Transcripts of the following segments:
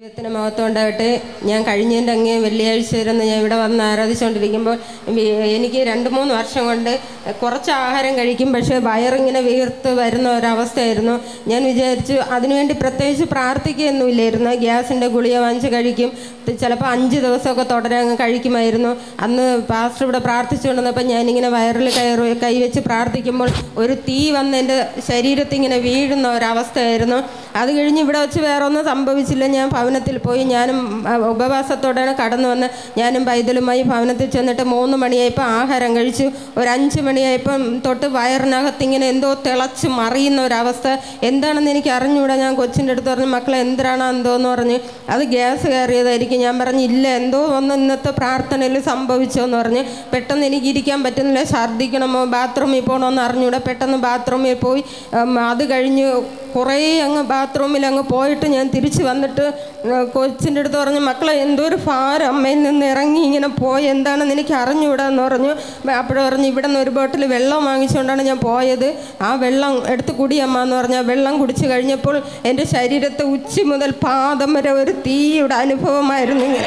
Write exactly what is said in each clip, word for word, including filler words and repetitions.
ദൈവത്തിന് മഹത്വം ഉണ്ടാവട്ടെ. ഞാൻ കഴിഞ്ഞതിൻ്റെ അങ്ങേ വെള്ളിയാഴ്ച ഇരുന്ന് ഞാൻ ഇവിടെ വന്ന് ആരാധിച്ചുകൊണ്ടിരിക്കുമ്പോൾ എനിക്ക് രണ്ട് മൂന്ന് വർഷം കൊണ്ട് കുറച്ച് ആഹാരം കഴിക്കും, പക്ഷേ വയറിങ്ങനെ വീർത്ത് വരുന്ന ഒരവസ്ഥയായിരുന്നു. ഞാൻ വിചാരിച്ചു അതിനുവേണ്ടി പ്രത്യേകിച്ച് പ്രാർത്ഥിക്കുകയൊന്നുമില്ലായിരുന്നു. ഗ്യാസിൻ്റെ ഗുളിക വാങ്ങിച്ച് കഴിക്കും, ചിലപ്പോൾ അഞ്ച് ദിവസമൊക്കെ തുടരെ അങ്ങ് കഴിക്കുമായിരുന്നു. അന്ന് പാസ്റ്റർ ഇവിടെ പ്രാർത്ഥിച്ചുകൊണ്ടിരുന്നപ്പോൾ ഞാനിങ്ങനെ വയറിൽ കയറി കൈവച്ച് പ്രാർത്ഥിക്കുമ്പോൾ ഒരു തീ വന്ന് എൻ്റെ ശരീരത്തിൽ ഇങ്ങനെ വീഴുന്ന ഒരവസ്ഥയായിരുന്നു. അത് കഴിഞ്ഞ് ഇവിടെ വെച്ച് വേറെ ഒന്നും സംഭവിച്ചില്ല. ഞാൻ ഭവനത്തിൽ പോയി, ഞാനും ഉപവാസത്തോടെയാണ് കടന്നു വന്ന് ഞാനും പൈതലുമായി ഭവനത്തിൽ ചെന്നിട്ട് മൂന്ന് മണിയായപ്പോൾ ആഹാരം കഴിച്ചു. ഒരു അഞ്ച് മണിയായപ്പം തൊട്ട് വയറിനകത്ത് ഇങ്ങനെ എന്തോ തിളച്ച് മറിയുന്ന ഒരവസ്ഥ. എന്താണെന്ന് എനിക്ക് അറിഞ്ഞുകൂടാ. ഞാൻ കൊച്ചിൻ്റെ അടുത്ത് പറഞ്ഞു, മക്കളെ എന്തിനാണോ എന്തോന്ന് പറഞ്ഞ്. അത് ഗ്യാസ് കയറിയതായിരിക്കും. ഞാൻ പറഞ്ഞു ഇല്ല, എന്തോ ഒന്ന് ഇന്നത്തെ പ്രാർത്ഥനയിൽ സംഭവിച്ചോന്ന് പറഞ്ഞ്. പെട്ടെന്ന് എനിക്ക് ഇരിക്കാൻ പറ്റുന്നില്ല, ഛർദ്ദിക്കണമോ ബാത്റൂമിൽ പോകണമെന്ന് അറിഞ്ഞുകൂടാ. പെട്ടെന്ന് ബാത്റൂമിൽ പോയി അത് കഴിഞ്ഞ് കുറേ അങ്ങ് ബാത്റൂമിൽ അങ്ങ് പോയിട്ട് ഞാൻ തിരിച്ച് വന്നിട്ട് കൊച്ചിൻ്റെ അടുത്ത് പറഞ്ഞു, മക്കളെ എന്തോ ഒരു ഭാരം അമ്മയിൽ നിന്ന് ഇറങ്ങി ഇങ്ങനെ പോയി, എന്താണെന്ന് എനിക്ക് അറിഞ്ഞുകൂടാന്ന് പറഞ്ഞു. അപ്പോൾ പറഞ്ഞു ഇവിടെ നിന്ന് ഒരു ബോട്ടിൽ വെള്ളം വാങ്ങിച്ചുകൊണ്ടാണ് ഞാൻ പോയത്, ആ വെള്ളം എടുത്ത് കുടിയമ്മ എന്ന് പറഞ്ഞാൽ വെള്ളം കുടിച്ച് കഴിഞ്ഞപ്പോൾ എൻ്റെ ശരീരത്തെ ഉച്ചി മുതൽ പാദം വരെ ഒരു തീയുടെ അനുഭവമായിരുന്നു ഇങ്ങനെ.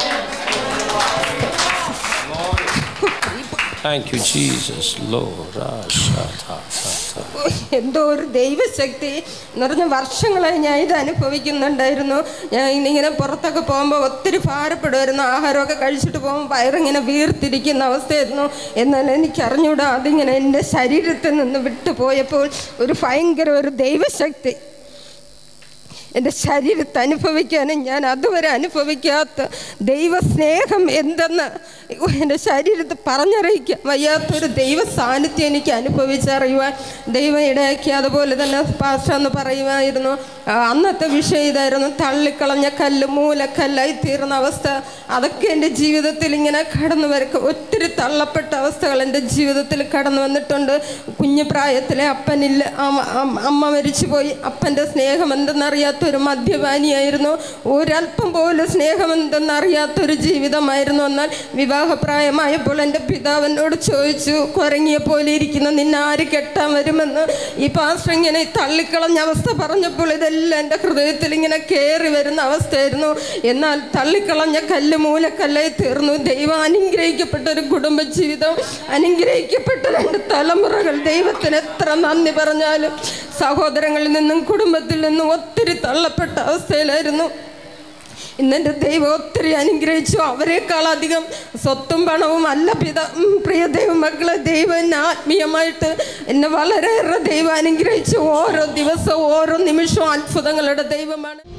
Thank you, Jesus, Lord. എന്തോ ഒരു ദൈവശക്തി നിറഞ്ഞ വർഷങ്ങളായി ഞാൻ ഇത് അനുഭവിക്കുന്നുണ്ടായിരുന്നു. ഞാൻ ഇങ്ങനെ പുറത്തൊക്കെ പോകുമ്പോൾ ഒത്തിരി ഭാരപ്പെടുമായിരുന്നു. ആഹാരമൊക്കെ കഴിച്ചിട്ട് പോകുമ്പോൾ വയറിങ്ങനെ വീർത്തിരിക്കുന്ന അവസ്ഥയായിരുന്നു. എന്നാൽ എനിക്കറിഞ്ഞൂടാ, അതിങ്ങനെ എൻ്റെ ശരീരത്തിൽ നിന്ന് വിട്ടുപോയപ്പോൾ ഒരു ഭയങ്കര ഒരു ദൈവശക്തി എൻ്റെ ശരീരത്തെ അനുഭവിക്കാനും ഞാൻ അതുവരെ അനുഭവിക്കാത്ത ദൈവസ്നേഹം എന്തെന്ന് എൻ്റെ ശരീരത്തിൽ പറഞ്ഞറിയിക്കാൻ വയ്യാത്തൊരു ദൈവ സാന്നിധ്യം എനിക്ക് അനുഭവിച്ചറിയുവാൻ ദൈവം ഇടയാക്കി. അതുപോലെ തന്നെ പാസ്റ്റർ എന്ന് പറയുമായിരുന്നു, അന്നത്തെ വിഷയം ഇതായിരുന്നു, തള്ളിക്കളഞ്ഞ കല്ല് മൂലക്കല്ലായി തീർന്ന അവസ്ഥ. അതൊക്കെ എൻ്റെ ജീവിതത്തിൽ ഇങ്ങനെ കടന്നു വരക്കും. ഒത്തിരി തള്ളപ്പെട്ട അവസ്ഥകൾ എൻ്റെ ജീവിതത്തിൽ കടന്നു വന്നിട്ടുണ്ട്. കുഞ്ഞു പ്രായത്തിലെ അപ്പനില്ല, അമ്മ മരിച്ചുപോയി. അപ്പൻ്റെ സ്നേഹം എന്തെന്നറിയാത്ത ഒരു മദ്യപാനിയായിരുന്നു. ഒരല്പം പോലും സ്നേഹമെന്തെന്നറിയാത്തൊരു ജീവിതമായിരുന്നു. എന്നാൽ വിവാഹപ്രായമായപ്പോൾ എൻ്റെ പിതാവിനോട് ചോദിച്ചു, കുരങ്ങിയ പോലെ ഇരിക്കുന്ന നിന്നെ ആര് കെട്ടാൻ വരുമെന്ന്. ഈ പാസ്റ്റർ ഇങ്ങനെ തള്ളിക്കളഞ്ഞ അവസ്ഥ പറഞ്ഞപ്പോൾ ഇതെല്ലാം എൻ്റെ ഹൃദയത്തിൽ ഇങ്ങനെ കയറി വരുന്ന അവസ്ഥയായിരുന്നു. എന്നാൽ തള്ളിക്കളഞ്ഞ കല്ല് മൂലക്കല്ലായി തീർന്നു. ദൈവം അനുഗ്രഹിക്കപ്പെട്ട ഒരു കുടുംബജീവിതം, അനുഗ്രഹിക്കപ്പെട്ട രണ്ട് തലമുറകൾ. ദൈവത്തിന് എത്ര നന്ദി പറഞ്ഞാലും സഹോദരങ്ങളിൽ നിന്നും കുടുംബത്തിൽ നിന്നും ഒത്തിരി തള്ളപ്പെട്ട അവസ്ഥയിലായിരുന്നു. ഇന്നെൻ്റെ ദൈവം ഒത്തിരി അനുഗ്രഹിച്ചു. അവരെക്കാളധികം സ്വത്തും പണവും അല്ല പിത പ്രിയ ദൈവമക്കളെ. ദൈവം എന്നെ ആത്മീയമായിട്ട് എന്നെ വളരെയേറെ ദൈവം അനുഗ്രഹിച്ചു. ഓരോ ദിവസവും ഓരോ നിമിഷവും അത്ഭുതങ്ങളുടെ ദൈവമാണ്.